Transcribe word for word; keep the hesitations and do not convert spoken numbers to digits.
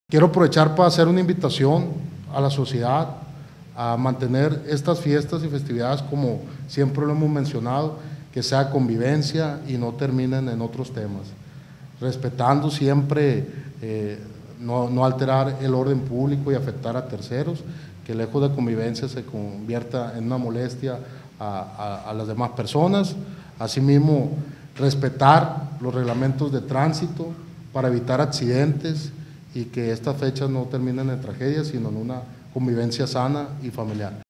Quiero aprovechar para hacer una invitación a la sociedad a mantener estas fiestas y festividades como siempre lo hemos mencionado, que sea convivencia y no terminen en otros temas, respetando siempre eh, no, no alterar el orden público y afectar a terceros, que lejos de convivencia se convierta en una molestia a, a, a las demás personas. Asimismo, respetar los reglamentos de tránsito para evitar accidentes y que estas fechas no terminen en tragedias, sino en una convivencia sana y familiar.